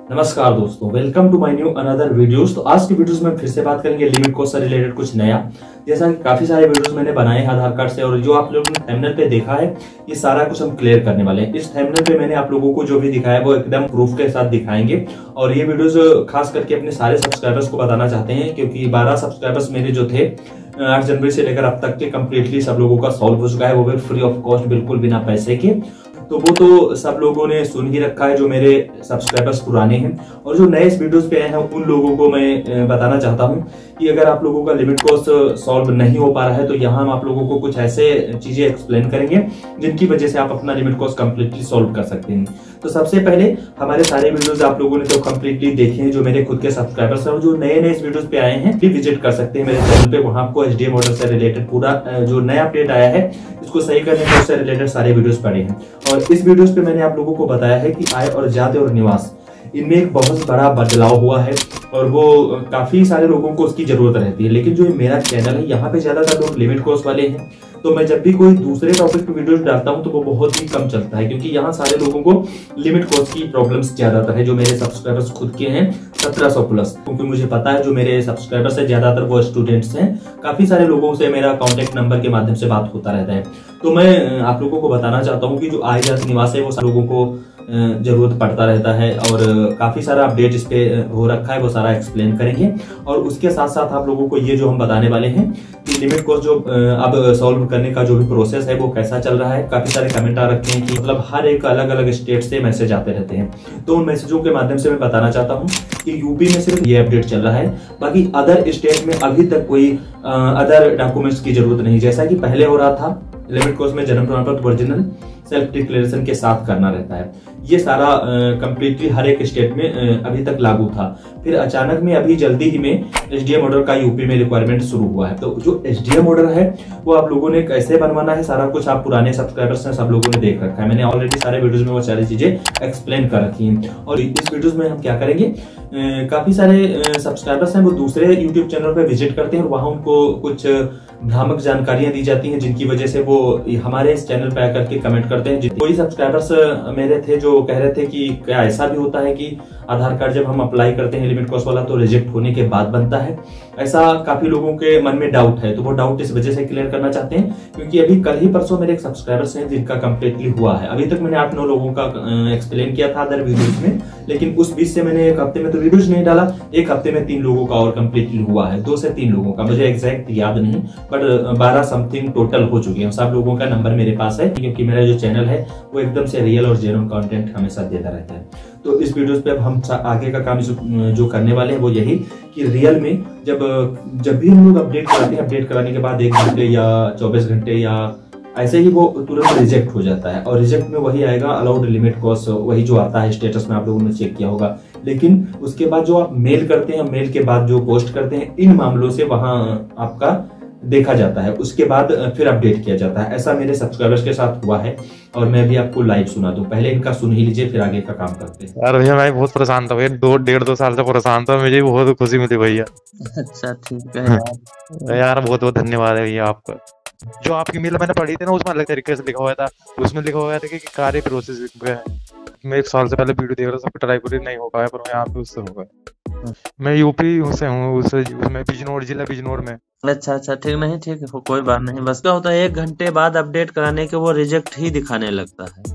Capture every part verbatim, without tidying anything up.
नमस्कार दोस्तों, welcome to my new another videos. तो आज की वीडियोस में फिर से बात करेंगे लिमिट कोर्स से रिलेटेड कुछ नया। जैसा कि काफी सारे वीडियोस मैंने बनाए हैं आधार कार्ड से, और जो आप लोगों ने थंबनेल पे देखा है ये सारा कुछ हम क्लियर करने वाले हैं। इस थंबनेल पे मैंने आप लोगों को जो भी दिखाया है वो एकदम प्रूफ के साथ दिखाएंगे। और ये वीडियोस खास करके अपने सारे सब्सक्राइबर्स को बताना चाहते हैं, क्योंकि बारह सब्सक्राइबर्स मेरे जो थे आठ जनवरी से लेकर अब तक के कम्प्लीटली सब लोगों का सॉल्व हो चुका है, वो भी फ्री ऑफ कॉस्ट, बिल्कुल बिना पैसे के। तो वो तो सब लोगों ने सुन ही रखा है जो मेरे सब्सक्राइबर्स पुराने हैं। और जो नए इस वीडियोस पे आए हैं उन लोगों को मैं बताना चाहता हूं कि अगर आप लोगों का लिमिट कोर्स सॉल्व नहीं हो पा रहा है तो यहाँ हम आप लोगों को कुछ ऐसे चीजें एक्सप्लेन करेंगे जिनकी वजह से आप अपना लिमिट कोर्स कंप्लीटली सॉल्व कर सकते हैं। तो सबसे पहले हमारे सारे वीडियोस आप लोगों ने तो कंप्लीटली देखे हैं, जो मेरे खुद के सब्सक्राइबर्स हैं। और जो नए नए इस वीडियोस पे आए हैं भी विजिट कर सकते हैं मेरे चैनल पे। वहां आपको एचडीएम मॉडल से रिलेटेड पूरा जो नया अपडेट आया है इसको सही करने के उससे रिलेटेड सारे वीडियोस पड़े हैं। और इस वीडियोस पे मैंने आप लोगों को बताया है कि आय और जाति और निवास इनमें एक बहुत बड़ा बदलाव हुआ है, और वो काफी सारे लोगों को उसकी जरूरत रहती है। लेकिन जो मेरा चैनल है यहाँ पे ज्यादातर लोग लिमिट कोर्स वाले हैं, तो मैं जब भी कोई दूसरे टॉपिक पे वीडियो डालता हूँ तो वो बहुत ही कम चलता है, क्योंकि यहाँ सारे लोगों को लिमिट कोर्स की प्रॉब्लम्स ज्यादातर है। जो मेरे सब्सक्राइबर्स खुद के हैं सत्रह सौ प्लस, क्योंकि मुझे पता है जो मेरे सब्सक्राइबर्स है ज्यादातर वो स्टूडेंट्स हैं। काफी सारे लोगों से मेरा कॉन्टेक्ट नंबर के माध्यम से बात होता रहता है। तो मैं आप लोगों को बताना चाहता हूँ कि जो आय जाति निवास है वो सब लोगों को जरूरत पड़ता रहता है, और काफी सारा अपडेट इस पे हो रखा है, वो सारा एक्सप्लेन करेंगे। और उसके साथ साथ आप लोगों को ये जो हम बताने वाले हैं कि लिमिट कोर्स जो अब सॉल्व करने का जो भी प्रोसेस है वो कैसा चल रहा है। काफी सारे कमेंट आ रखे हैं कि मतलब हर एक अलग अलग स्टेट से मैसेज आते रहते हैं, तो उन मैसेजों के माध्यम से मैं बताना चाहता हूँ कि यूपी में सिर्फ ये अपडेट चल रहा है, बाकी अदर स्टेट में अभी तक कोई अदर डॉक्यूमेंट्स की जरूरत नहीं। जैसा कि पहले हो रहा था, लिमिट कोर्स में जन्म प्रमाण पत्र ओरिजिनल सेल्फ डिक्लेरेशन के साथ करना रहता है। ये सारा कंप्लीटली हर एक स्टेट में uh, अभी तक लागू था। फिर अचानक में अभी जल्दी ही में एसडीएम ऑर्डर का यूपी में रिक्वायरमेंट शुरू हुआ है। तो जो एसडीएम ऑर्डर है वो आप लोगों ने कैसे बनवाना है सारा कुछ आप पुराने सब्सक्राइबर्स हैं सब लोगों ने देख रखा है। मैंने ऑलरेडी सारे वीडियोस में वो सारी चीजें एक्सप्लेन कर रखी हैं। और इस वीडियोस में हम क्या करेंगे, Uh, काफी सारे सब्सक्राइबर्स uh, हैं वो दूसरे यूट्यूब चैनल पे विजिट करते हैं और वहां उनको कुछ भ्रामक जानकारियां दी जाती हैं, जिनकी वजह से वो हमारे इस चैनल पे आकर के कमेंट करते हैं। कोई सब्सक्राइबर्स मेरे थे जो कह रहे थे कि क्या ऐसा भी होता है कि आधार कार्ड जब हम अप्लाई करते हैं लिमिट कोर्स वाला तो रिजेक्ट होने के बाद बनता है। ऐसा काफी लोगों के मन में डाउट है, तो वो डाउट इस वजह से क्लियर करना चाहते हैं, क्योंकि अभी कल ही परसों मेरे एक सब्सक्राइबर्स हैं जिनका कंप्लीटली हुआ है। अभी तक मैंने आठ नौ लोगों का एक्सप्लेन किया था अदर वीडियोस में, लेकिन उस बीच से मैंने एक हफ्ते में तो वीडियोस नहीं डाला। एक हफ्ते में तीन लोगों का और कंप्लीटली हुआ है, दो से तीन लोगों का, मुझे एग्जैक्ट याद नहीं, बट बारह समथिंग टोटल हो चुके हैं। सब लोगों का नंबर मेरे पास है, क्योंकि मेरा जो चैनल है वो एकदम से रियल और जेन्युइन कंटेंट हमेशा देता रहता है। तो इस वीडियोस पे अब हम आगे का काम जो करने वाले हैं वो यही कि रियल में जब जब भी हम लोग अपडेट करते हैं, अपडेट कराने के बाद एक घंटे या चौबीस घंटे या ऐसे ही वो तुरंत रिजेक्ट हो जाता है। और रिजेक्ट में वही आएगा अलाउड लिमिट कोर्स, वही जो आता है स्टेटस में आप लोगों ने चेक किया होगा। लेकिन उसके बाद जो आप मेल करते हैं, मेल के बाद जो पोस्ट करते हैं, इन मामलों से वहां आपका देखा जाता है, उसके बाद फिर अपडेट किया जाता है। ऐसा मेरे सब्सक्राइबर्स के साथ हुआ है, और मैं भी आपको लाइव सुना दूं। पहले इनका सुन ही लीजिए, फिर आगे का काम करते हैं। यार भैया मैं बहुत परेशान था भैया, दो डेढ़ दो साल से परेशान था, मुझे बहुत खुशी मिली भैया। अच्छा ठीक है यार। यार बहुत बहुत धन्यवाद है भैया आपका। जो आपकी मेल मैंने पढ़ी थी ना उसमें अलग तरीके से लिखा हुआ था, उसमें लिखा हुआ था कि कार्य प्रोसेस है। मैं एक साल से पहले वीडियो देख रहा था, सब ट्राई पूरी नहीं हो पाया, पर मैं यहाँ पे उससे हो गया। मैं यूपी से हूँ, उससे उसमें बिजनौर जिला बिजनौर में। अच्छा अच्छा ठीक, नहीं ठीक है, कोई बात नहीं। बस क्या होता है एक घंटे बाद अपडेट कराने के वो रिजेक्ट ही दिखाने लगता है।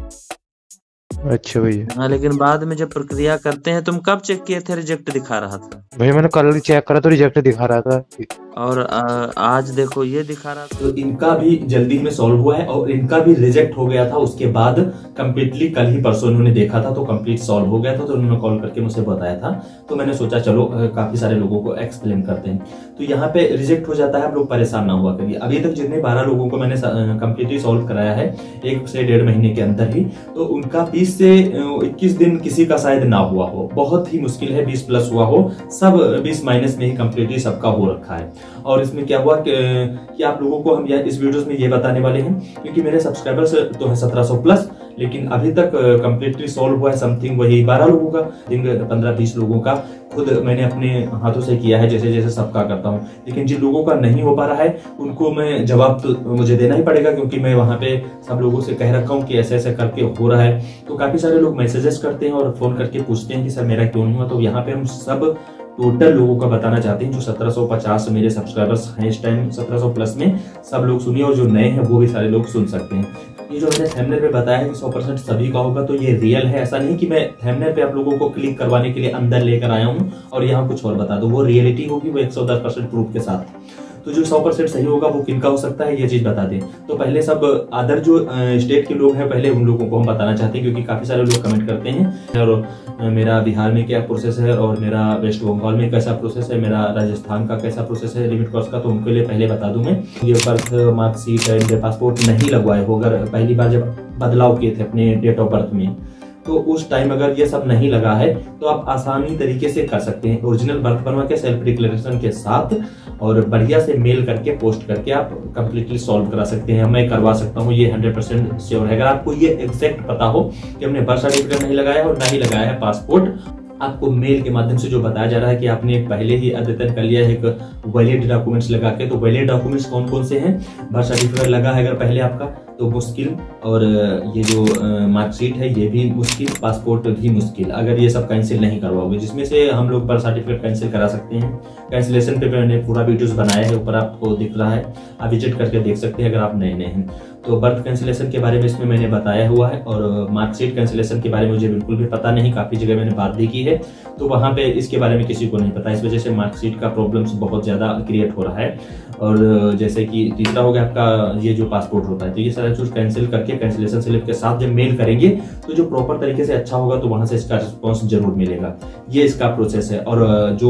अच्छा भैया। हाँ, लेकिन बाद में जब प्रक्रिया करते हैं, तुम कब चेक किए थे रिजेक्ट दिखा रहा था? भैया मैंने कल चेक करा तो रिजेक्ट दिखा रहा था, और आ, आज देखो ये दिखा रहा था। तो इनका भी जल्दी में सॉल्व हुआ है, और इनका भी रिजेक्ट हो गया था। उसके बाद कंप्लीटली कल ही परसों इन्होंने देखा था तो कंप्लीट सॉल्व हो गया था। तो उन्होंने कॉल करके मुझे बताया था, तो मैंने सोचा चलो काफी सारे लोगों को एक्सप्लेन करते हैं। तो यहाँ पे रिजेक्ट हो जाता है, आप लोग परेशान ना हुआ करिए। अभी तक जितने बारह लोगों को मैंने कंप्लीटली सॉल्व कराया है एक से डेढ़ महीने के अंदर ही, तो उनका बीस से इक्कीस दिन किसी का शायद ना हुआ हो, बहुत ही मुश्किल है बीस प्लस हुआ हो। सब बीस माइनस में ही कंप्लीटली सबका हो रखा है। और इसमें क्या हुआ कि, कि आप लोगों को हम इस वीडियोस में ये बताने वाले हैं, क्योंकि मेरे सब्सक्राइबर्स तो है सत्रह सौ प्लस, लेकिन अभी तक कंप्लीटली सॉल्व हुआ है समथिंग वही बारह लोगों का, पंद्रह बीस लोगों का खुद मैंने अपने हाथों से किया है, जैसे जैसे सबका करता हूँ। लेकिन जिन लोगों का नहीं हो पा रहा है उनको मैं जवाब तो मुझे देना ही पड़ेगा, क्योंकि मैं वहां पे सब लोगों से कह रखा हूँ कि ऐसे ऐसे करके हो रहा है। तो काफी सारे लोग मैसेजेस करते हैं और फोन करके पूछते हैं कि सर मेरा क्यों नहीं हुआ। तो यहाँ पे हम सब टोटल लोगों का बताना चाहते हैं जो सत्रह सौ पचास मेरे सब्सक्राइबर्स हैं इस टाइम, सत्रह सौ प्लस में सब लोग सुनिए, और जो नए हैं वो भी सारे लोग सुन सकते हैं। ये जो मैंने थंबनेल पे बताया है कि सौ परसेंट सभी का होगा, तो ये रियल है। ऐसा नहीं कि मैं थंबनेल पे आप लोगों को क्लिक करवाने के लिए अंदर लेकर आया हूँ और यहाँ कुछ और बता दूं। वो रियलिटी होगी, वो एक सौ दस परसेंट प्रूफ के साथ। तो जो सौ परसेंट सही होगा वो किनका हो सकता है ये चीज बता दें। तो पहले सब अदर जो स्टेट के लोग हैं पहले उन लोगों को हम बताना चाहते हैं, क्योंकि काफी सारे लोग कमेंट करते हैं और मेरा बिहार में क्या प्रोसेस है और मेरा वेस्ट बंगाल में कैसा प्रोसेस है, मेरा राजस्थान का कैसा प्रोसेस है लिमिट कोर्स का। तो उनके लिए पहले बता दूं मैं, ये बर्थ मार्कशीट एंड पासपोर्ट नहीं लगवाए हो, अगर पहली बार जब बदलाव किए थे अपने डेट ऑफ बर्थ में, तो उस टाइम अगर ये सब नहीं लगा है तो आप आसानी तरीके से कर सकते हैं। ओरिजिनल बर्थ बनवा के सेल्फ डिक्लेरेशन के साथ और बढ़िया से मेल करके पोस्ट करके आप कंप्लीटली सॉल्व करा सकते हैं। मैं करवा सकता हूँ, ये हंड्रेड परसेंट श्योर है। अगर आपको ये एग्जैक्ट पता हो कि हमने बर्थ सर्टिफिकेट नहीं लगाया और ना ही लगाया है पासपोर्ट, आपको मेल के माध्यम से जो बताया जा रहा है कि आपने पहले ही अद्यतन कर लिया है एक वैलिड डॉक्यूमेंट्स लगा के, तो वैलिड डॉक्यूमेंट्स कौन कौन से हैं? बर्थ सर्टिफिकेट लगा है अगर पहले आपका तो मुश्किल, और ये जो मार्कशीट है ये भी मुश्किल, पासपोर्ट भी मुश्किल, अगर ये सब कैंसिल नहीं करवाओगे, जिसमें से हम लोग बर्थ सर्टिफिकेट कैंसिल करा सकते हैं। कैंसिलेशन पे मैंने पूरा वीडियोस बनाया है, ऊपर आपको दिख रहा है, आप विजिट करके देख सकते हैं अगर आप नए नए हैं। तो बर्थ कैंसिलेशन के बारे में इसमें मैंने बताया हुआ है, और मार्कशीट कैंसिलेशन के बारे में मुझे बिल्कुल भी पता नहीं, काफी जगह मैंने बात भी की है, तो वहां पे इसके बारे में किसी को नहीं पता। इस वजह से मार्कशीट का प्रॉब्लम्स बहुत ज्यादा क्रिएट हो रहा है। और जैसे कि तीसरा हो गया आपका ये जो पासपोर्ट होता है, तो ये सारा चीज कैंसिल करके कैंसिलेशन स्लिप के साथ जब मेल करेंगे तो जो प्रॉपर तरीके से अच्छा होगा तो वहां से इसका रिस्पॉन्स जरूर मिलेगा। ये इसका प्रोसेस है। और जो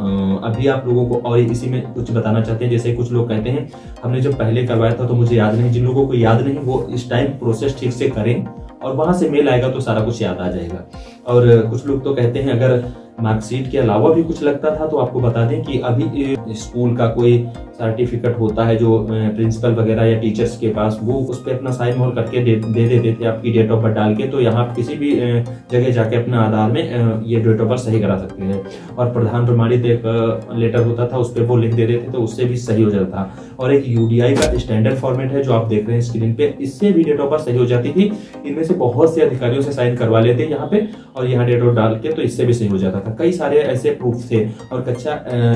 अभी आप लोगों को और इसी में कुछ बताना चाहते हैं, जैसे कुछ लोग कहते हैं हमने जब पहले करवाया था तो मुझे याद नहीं, जिन लोगों को याद नहीं वो इस टाइम प्रोसेस ठीक से करें और वहां से मेल आएगा तो सारा कुछ याद आ जाएगा। और कुछ लोग तो कहते हैं अगर मार्कशीट के अलावा भी कुछ लगता था तो आपको बता दें कि अभी स्कूल का कोई सर्टिफिकेट होता है जो प्रिंसिपल वगैरह या टीचर्स के पास, वो उस पर अपना साइन और करके दे दे देते थे आपकी डेट ऑफ बर्थ डाल के। तो यहाँ किसी भी जगह जाके अपना आधार में ये डेट ऑफ बर्थ सही करा सकते हैं। और प्रधान प्रमाणित एक लेटर होता था उस पर वो लिख दे देते थे, उससे भी सही हो जाता था। और एक यूडीआई का स्टैंडर्ड फॉर्मेट है जो आप देख रहे हैं स्क्रीन पे, इससे भी डेट ऑफ बर्थ सही हो जाती थी। इनमें से बहुत से अधिकारियों से साइन करवा लेते यहाँ पे और यहाँ डेट ऑफ डाल के, तो इससे भी सही हो जाता था। कई सारे ऐसे प्रूफ थे। और कक्षा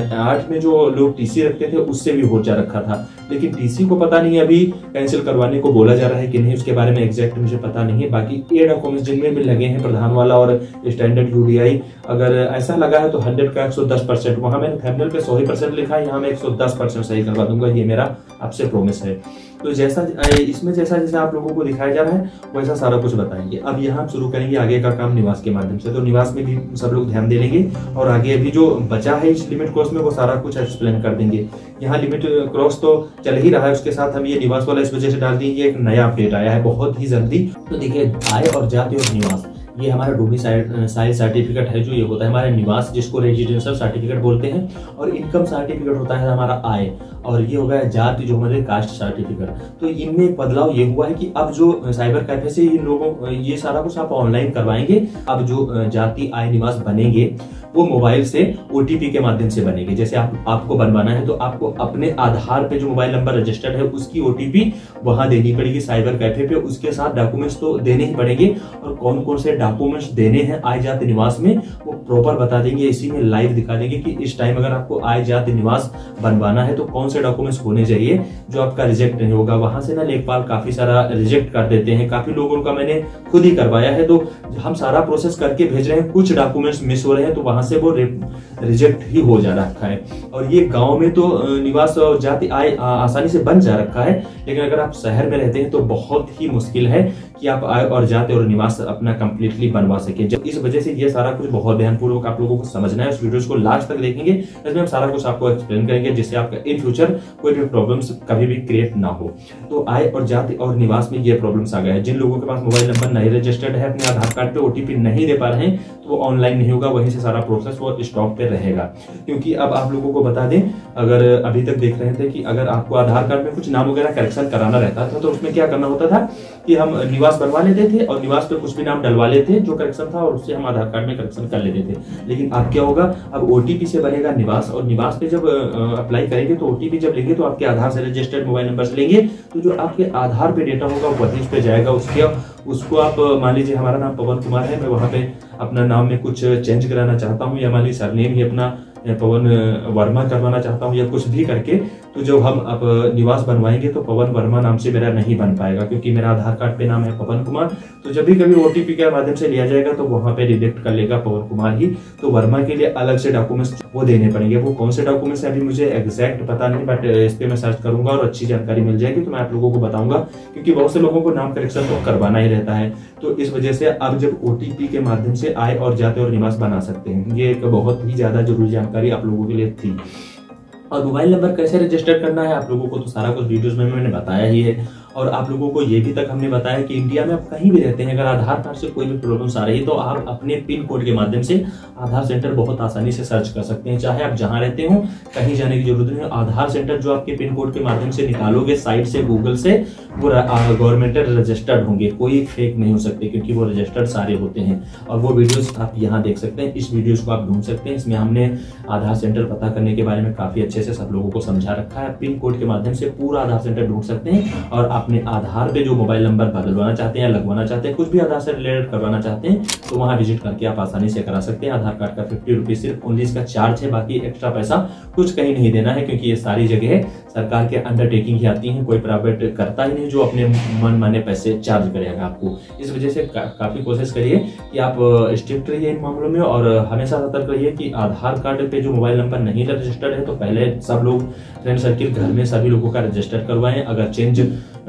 आठ में जो लोग टीसी रखते थे उससे भी हो जा रखा था, लेकिन टीसी को पता नहीं अभी कैंसिल करवाने को बोला जा रहा है कि नहीं, उसके बारे में एग्जैक्ट मुझे पता नहीं है। बाकी ये डॉक्यूमेंट्स जिनमें भी लगे हैं प्रधान वाला और स्टैंडर्ड यूडीआई, अगर ऐसा लगा है तो हंड्रेड का एक सौ दस परसेंट, वहां मैंने थंबनेल पे सौ ही परसेंट लिखा है, यहाँ मैं एक सौ दस परसेंट सही करवा दूंगा, ये मेरा आपसे प्रॉमिस है। तो जैसा इसमें जैसा जैसा आप लोगों को दिखाया जा रहा है वैसा सारा कुछ बताएंगे। अब यहाँ शुरू करेंगे आगे का काम निवास के माध्यम से, तो निवास में भी सब लोग ध्यान दे लेंगे और आगे अभी जो बचा है इस लिमिट कोर्स में वो सारा कुछ एक्सप्लेन कर देंगे। यहाँ लिमिट क्रॉस तो चल ही रहा है, उसके साथ हम ये निवास वाला इस वजह से डाल देंगे, एक नया अपडेट आया है बहुत ही जल्दी। तो देखिए आय और जाति और निवास, ये हमारा डोमिसाइल सर्टिफिकेट है जो ये होता है हमारा निवास, जिसको रेजिडेंशियल सर्टिफिकेट बोलते हैं। और इनकम सर्टिफिकेट होता है हमारा आय, और ये हो गया जाति जो हमारे कास्ट सर्टिफिकेट। तो इनमें एक बदलाव ये हुआ है कि अब जो साइबर कैफे से इन लोगों ये सारा कुछ आप ऑनलाइन करवाएंगे। अब जो जाति आय निवास बनेंगे वो मोबाइल से ओटीपी के माध्यम से बनेंगे। जैसे आप आपको बनवाना है तो आपको अपने आधार पे जो मोबाइल नंबर रजिस्टर्ड है उसकी ओटीपी वहां देनी पड़ेगी साइबर कैफे पे। उसके साथ डॉक्यूमेंट्स तो देने ही पड़ेंगे, और कौन कौन से डॉक्यूमेंट्स देने हैं आय जाति निवास में वो प्रॉपर बता देंगे, इसी में लाइव दिखा देंगे कि इस टाइम अगर आपको आय जाति निवास बनवाना है तो कौन से डॉक्यूमेंट्स होने चाहिए जो आपका रिजेक्ट नहीं होगा। वहां से ना लेखपाल काफी सारा रिजेक्ट कर देते हैं, काफी लोगों का मैंने खुद ही करवाया है। तो हम सारा प्रोसेस करके भेज रहे हैं, कुछ डॉक्यूमेंट्स मिस हो रहे हैं तो वहां से वो रिजेक्ट ही हो जा रखा है। और ये गांव में तो निवास और जाति आय आसानी से बन जा रखा है, लेकिन अगर आप शहर में रहते हैं तो बहुत ही मुश्किल है कि आप आय और जाति और निवास अपना कंप्लीटली बनवा सके। इस वजह से ये सारा कुछ बहुत ध्यानपूर्वक आप लोगों को समझना है। इस वीडियोस को लास्ट तक देखेंगे, इसमें हम सारा कुछ आपको एक्सप्लेन करेंगे जिससे आपका इन फ्यूचर कोई भी प्रॉब्लम्स कभी भी क्रिएट ना हो। तो आय और जाति और निवास में ये प्रॉब्लम्स आ गए हैं। जिन लोगों के पास मोबाइल नंबर नहीं रजिस्टर्ड है, अपने आधार कार्ड पे ओटीपी नहीं दे पा रहे हैं, तो वो ऑनलाइन नहीं होगा, वहीं से सारा प्रोसेस वो स्टॉप पे रहेगा। क्योंकि अब आप लोगों को बता दें, अगर अभी तक देख रहे थे कि अगर आपको आधार कार्ड में कुछ नाम वगैरह करेक्शन कराना रहता था तो उसमें क्या करना होता था कि हम निवास निवास बनवा लेते थे और निवास पे कुछ भी नाम डलवा लेते थे जो करेक्शन था, और उससे हम आधार कार्ड में करेक्शन कर लेते थे। लेकिन अब क्या होगा, अब ओटीपी से बनेगा निवास, और निवास पे जब अप्लाई करेंगे तो ओटीपी जब लेंगे तो आपके आधार से रजिस्टर्ड मोबाइल नंबर से लेंगे, तो जो आपके आधार पे डेटा होगा वही पे जाएगा। उसके उसको आप मान लीजिए हमारा नाम पवन कुमार है, मैं वहाँ पे अपना नाम में कुछ चेंज कराना चाहता हूँ, या मान लीजिए सरनेम ही अपना पवन वर्मा करवाना चाहता हूँ या कुछ भी करके, तो जब हम अब निवास बनवाएंगे तो पवन वर्मा नाम से मेरा नहीं बन पाएगा, क्योंकि मेरा आधार कार्ड पे नाम है पवन कुमार। तो जब भी कभी ओटीपी के माध्यम से लिया जाएगा तो वहां पे रिजेक्ट कर लेगा पवन कुमार ही। तो वर्मा के लिए अलग से डॉक्यूमेंट्स वो देने पड़ेंगे। वो कौन से डॉक्यूमेंट्स है अभी मुझे एग्जैक्ट पता नहीं, बट इस पे मैं सर्च करूंगा और अच्छी जानकारी मिल जाएगी तो मैं आप लोगों को बताऊंगा, क्योंकि बहुत से लोगों को नाम करेक्शन तो करवाना ही रहता है। तो इस वजह से अब जब ओटीपी के माध्यम से आए और जाते और निवास बना सकते हैं, ये एक बहुत ही ज्यादा जरूरी जानकारी आप लोगों के लिए थी। और मोबाइल नंबर कैसे रजिस्टर करना है आप लोगों को तो सारा कुछ वीडियोस में मैंने बताया ही है। और आप लोगों को ये भी तक हमने बताया कि इंडिया में आप कहीं भी रहते हैं, अगर आधार कार्ड से कोई भी प्रॉब्लम्स आ रही है तो आप अपने पिन कोड के माध्यम से आधार सेंटर बहुत आसानी से सर्च कर सकते हैं। चाहे आप जहां रहते हो, कहीं जाने की जरूरत नहीं है। आधार सेंटर जो आपके पिन कोड के माध्यम से निकालोगे साइट से, गूगल से, वो गवर्नमेंट रजिस्टर्ड होंगे, कोई फेक नहीं हो सकते, क्योंकि वो रजिस्टर्ड सारे होते हैं। और वो वीडियोस आप यहाँ देख सकते हैं, इस वीडियोस को आप ढूंढ सकते हैं। इसमें हमने आधार सेंटर पता करने के बारे में काफी अच्छे से सब लोगों को समझा रखा है। पिन कोड के माध्यम से पूरा आधार सेंटर ढूंढ सकते हैं, और अपने आधार पे जो मोबाइल नंबर बदलवाना चाहते हैं या लगवाना चाहते हैं, कुछ भी आधार से रिलेटेड करवाना चाहते हैं, तो वहां विजिट करके आप आसानी से करा सकते हैं। आधार कार्ड का फिफ्टी रुपीज सिर्फ ओनली इसका चार्ज है, बाकी एक्स्ट्रा पैसा कुछ कहीं नहीं देना है, क्योंकि ये सारी जगह सरकार के अंडरटेकिंग ही आती है, कोई प्राइवेट करता ही नहीं जो अपने मन माने पैसे चार्ज करेगा आपको। इस वजह से का, काफी कोशिश करिए कि आप स्ट्रिक्ट रहिए इन मामलों में, और हमेशा सतर्क रहिए कि आधार कार्ड पे जो मोबाइल नंबर नहीं रजिस्टर्ड है तो पहले सब लोग फ्रेंड सर्किल घर में सभी लोगों का रजिस्टर करवाएं। अगर चेंज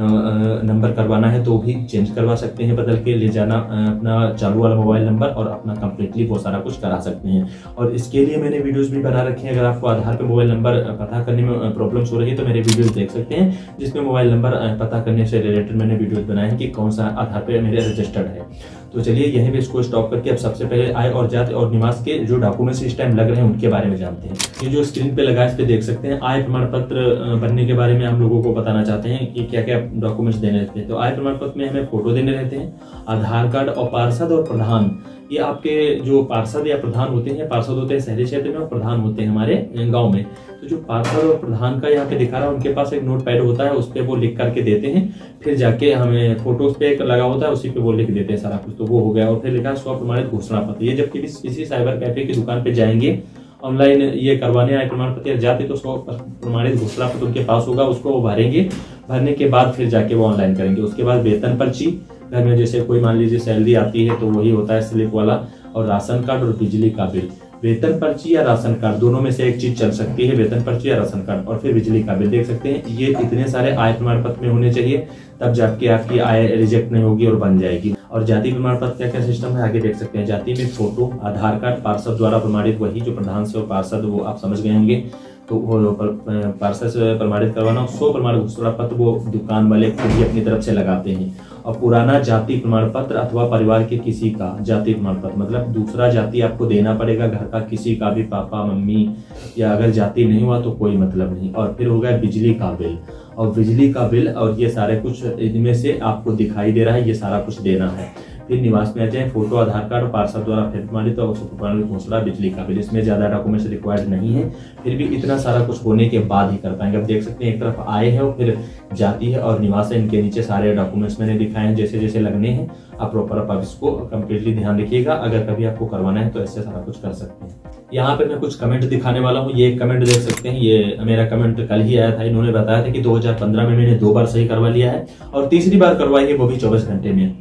नंबर करवाना है तो भी चेंज करवा सकते हैं, बदल के ले जाना अपना चालू वाला मोबाइल नंबर, और अपना कंप्लीटली वो सारा कुछ करा सकते हैं। और इसके लिए मैंने वीडियोस भी बना रखे हैं। अगर आपको आधार पे मोबाइल नंबर पता करने में प्रॉब्लम्स हो रही है तो मेरे वीडियोस देख सकते हैं, जिसमें मोबाइल नंबर पता करने से रिलेटेड मैंने वीडियोस बनाए हैं कि कौन सा आधार पे मेरे रजिस्टर्ड है। तो चलिए यहीं पे इसको स्टॉप करके अब सबसे पहले आय और जाति और निवास के जो डॉक्यूमेंट्स इस टाइम लग रहे हैं उनके बारे में जानते हैं। ये जो स्क्रीन पे लगा है इस पे देख सकते हैं, आय प्रमाण पत्र बनने के बारे में हम लोगों को बताना चाहते हैं कि क्या क्या डॉक्यूमेंट्स देने रहते हैं। तो आय प्रमाण पत्र में हमें फोटो देने रहते हैं, आधार कार्ड, और पार्षद और प्रधान, ये आपके जो पार्षद या प्रधान होते हैं, पार्षद होते हैं शहरी क्षेत्र में और प्रधान होते हैं हमारे गांव में। तो जो पार्षद और प्रधान का यहाँ पे दिखा रहा है, उनके पास एक नोट पैड होता है, उस पे वो लिख करके देते हैं, फिर जाके हमें फोटोज पे एक लगा होता है उसी पे वो लिख देते हैं सारा कुछ। तो वो हो गया। और फिर लिखा है स्व प्रमाणित घोषणा पत्र। ये जब किसी साइबर कैफे की दुकान पे जाएंगे ऑनलाइन ये करवाने आय प्रमाण पत्र जाते तो स्व प्रमाणित घोषणा पत्र उनके पास होगा, उसको वो भरेंगे, भरने के बाद फिर जाके वो ऑनलाइन करेंगे। उसके बाद वेतन पर्ची, घर में जैसे कोई मान लीजिए सैलरी आती है तो वही होता है स्लिप वाला, और राशन कार्ड और बिजली का बिल। वेतन पर्ची या राशन कार्ड दोनों में से एक चीज चल सकती है, वेतन पर्ची या राशन कार्ड, और फिर बिजली का बिल। देख सकते हैं ये इतने सारे आय प्रमाण पत्र में होने चाहिए, तब जाके आपकी आय रिजेक्ट नहीं होगी और बन जाएगी। और जाति प्रमाण पत्र क्या क्या सिस्टम है आगे देख सकते हैं। जाति में फोटो, आधार कार्ड, पार्षद द्वारा प्रमाणित, वही जो प्रधान से और पार्षद वो आप समझ गए होंगे, तो वो पार्षद से प्रमाणित करवाना। सौ प्रमाण घोषणा पत्र वो दुकान वाले खुद ही अपनी तरफ से लगाते हैं। और पुराना जाति प्रमाण पत्र अथवा परिवार के किसी का जाति प्रमाण पत्र, मतलब दूसरा जाति आपको देना पड़ेगा, घर का किसी का भी, पापा मम्मी, या अगर जाति नहीं हुआ तो कोई मतलब नहीं। और फिर हो गया बिजली का बिल, और बिजली का बिल, और ये सारे कुछ इनमें से आपको दिखाई दे रहा है, ये सारा कुछ देना है। फिर निवास में आ जाए, फोटो, आधार कार्ड और पार्षद द्वारा फिर प्रमाणित और प्रमाणित घोषणा, बिजली का बिल। इसमें ज्यादा डॉक्यूमेंट्स रिक्वायर्ड नहीं है, फिर भी इतना सारा कुछ होने के बाद ही कर पाएंगे। अब देख सकते हैं एक तरफ आय है और फिर जाति है और निवास है, इनके नीचे सारे डॉक्यूमेंट्स मैंने दिखाए हैं जैसे जैसे लगने हैं। आप प्रॉपर आप इसको कम्प्लीटली ध्यान रखिएगा, अगर कभी आपको करवाना है तो ऐसे सारा कुछ कर सकते हैं। यहाँ पे मैं कुछ कमेंट दिखाने वाला हूँ। ये कमेंट देख सकते हैं, ये मेरा कमेंट कल ही आया था। इन्होंने बताया था कि दो हज़ार पंद्रह में मैंने दो बार सही करवा लिया है और तीसरी बार करवाई है वो भी चौबीस घंटे में।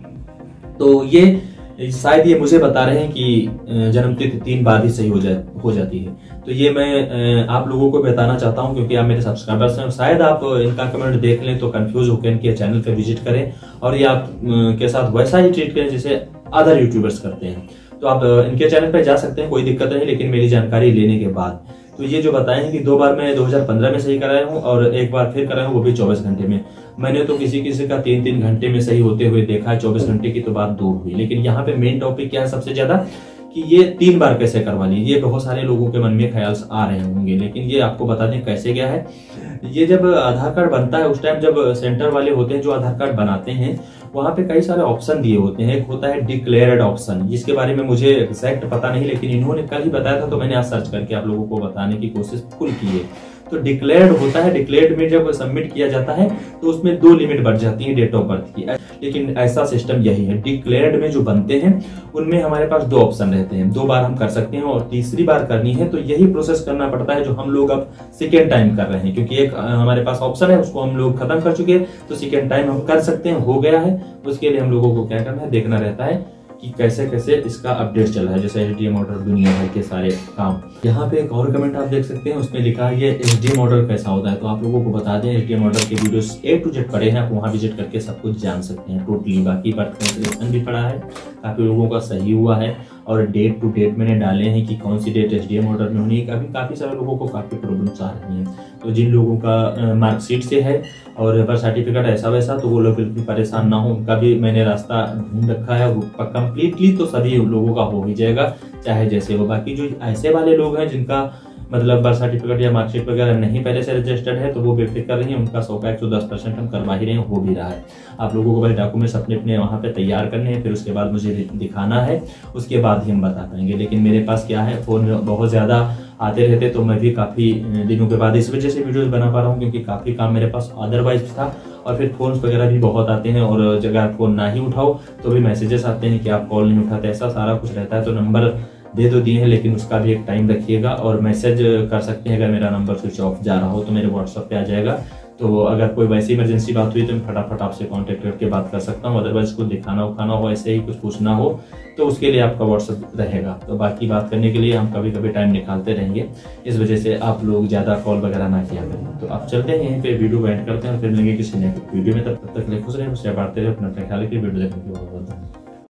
तो ये शायद ये मुझे बता रहे हैं कि जन्मतिथि तीन बार ही सही हो जा हो जाती है। तो ये मैं आप लोगों को बताना चाहता हूं क्योंकि आप मेरे सब्सक्राइबर्स हैं। शायद आप इनका कमेंट देख लें तो कंफ्यूज होकर इनके चैनल पे विजिट करें और ये आप के साथ वैसा ही ट्रीट करें जैसे अदर यूट्यूबर्स करते हैं। तो आप इनके चैनल पे जा सकते हैं, कोई दिक्कत नहीं, लेकिन मेरी जानकारी लेने के बाद। तो ये जो बताए हैं कि दो बार मैं दो हज़ार पंद्रह में सही कराया हूँ और एक बार फिर कराया हूँ वो भी चौबीस घंटे में। मैंने तो किसी किसी का तीन तीन घंटे में सही होते हुए देखा है, चौबीस घंटे की तो बात दूर हुई। लेकिन यहाँ पे मेन टॉपिक क्या है सबसे ज्यादा कि ये तीन बार कैसे करवा ली, ये बहुत सारे लोगों के मन में ख्याल आ रहे होंगे, लेकिन ये आपको बता दें कैसे क्या है। ये जब आधार कार्ड बनता है उस टाइम जब सेंटर वाले होते हैं जो आधार कार्ड बनाते हैं वहाँ पे कई सारे ऑप्शन दिए होते हैं। एक होता है डिक्लेयर्ड ऑप्शन, जिसके बारे में मुझे एग्जैक्ट पता नहीं, लेकिन इन्होंने कल ही बताया था तो मैंने आज सर्च करके आप लोगों को बताने की कोशिश फुल की है। तो डिक्लेयर्ड होता है, डिक्लेयर्ड में जब सबमिट किया जाता है तो उसमें दो लिमिट बढ़ जाती है डेट ऑफ बर्थ की, लेकिन ऐसा सिस्टम यही है। डिक्लेयर्ड में जो बनते हैं उनमें हमारे पास दो ऑप्शन रहते हैं, दो बार हम कर सकते हैं और तीसरी बार करनी है तो यही प्रोसेस करना पड़ता है जो हम लोग अब सेकेंड टाइम कर रहे हैं, क्योंकि एक हमारे पास ऑप्शन है उसको हम लोग खत्म कर चुके हैं, तो सेकेंड टाइम हम कर सकते हैं, हो गया है। उसके लिए हम लोगों को क्या करना है, देखना रहता है कि कैसे कैसे इसका अपडेट चल रहा है, जैसे एचडीएम ऑर्डर, दुनिया भर के सारे काम। यहाँ पे एक और कमेंट आप देख सकते हैं, उसमें लिखा है ये एचडीएम ऑर्डर कैसा होता है। तो आप लोगों को बता दें, एचडीएम ऑर्डर के वीडियोस ए टू जेड पड़े हैं, आप वहाँ विजिट करके सब कुछ जान सकते हैं टोटली। बाकी बर्थ कैंसिलेशन भी पड़ा है, काफी लोगों का सही हुआ है, और डेट टू डेट मैंने डाले हैं कि कौन सी डेट एचडीएम ऑर्डर में होनी है। अभी काफी सारे लोगों को काफी प्रॉब्लम्स आ रही हैं, तो जिन लोगों का मार्कशीट से है और बर्थ सर्टिफिकेट ऐसा वैसा, तो वो लोग बिल्कुल परेशान ना हो, उनका भी मैंने रास्ता ढूंढ रखा है। कंप्लीटली तो सभी लोगों का हो ही जाएगा, चाहे जैसे हो। बाकी जो ऐसे वाले लोग हैं जिनका मतलब बर्थ सर्टिफिकेट या मार्कशीट वगैरह नहीं पहले से रजिस्टर्ड है, तो वो बेफिक्र रही है, उनका सौ का एक सौ दस परसेंट हम करवा ही रहे हैं, हो भी रहा है। आप लोगों को भाई डॉक्यूमेंट्स अपने अपने वहाँ पे तैयार करने हैं, फिर उसके बाद मुझे दिखाना है, उसके बाद ही हम बता पाएंगे। लेकिन मेरे पास क्या है, फोन बहुत ज़्यादा आते रहते, तो मैं भी काफ़ी दिनों के बाद इस वजह से वीडियोज़ बना पा रहा हूँ, क्योंकि काफ़ी काम मेरे पास अदरवाइज था। और फिर फोन्स वगैरह भी बहुत आते हैं, और अगर फोन ना ही उठाओ तो भी मैसेजेस आते हैं कि आप कॉल नहीं उठाते, ऐसा सारा कुछ रहता है। तो नंबर दे तो दिए हैं, लेकिन उसका भी एक टाइम रखिएगा, और मैसेज कर सकते हैं। अगर मेरा नंबर स्विच ऑफ जा रहा हो तो मेरे व्हाट्सएप पे आ जाएगा, तो अगर कोई वैसी इमरजेंसी बात हुई तो मैं फटाफट आपसे कांटेक्ट करके बात कर सकता हूँ। अदरवाइज कुछ दिखाना उखाना हो, ऐसे ही कुछ पूछना हो, तो उसके लिए आपका व्हाट्सएप रहेगा। तो बाकी बात करने के लिए हम कभी कभी टाइम निकालते रहेंगे, इस वजह से आप लोग ज़्यादा कॉल वगैरह ना किया करें। तो आप चलते हैं यहीं पे, वीडियो को एंड करते हैं और फिर मिलेंगे किसी नए वीडियो में। तब तक खुश रहे, उससे बांटते रहे, अपना ख्याल रखिए। वीडियो देखने के लिए बहुत बहुत धन्यवाद।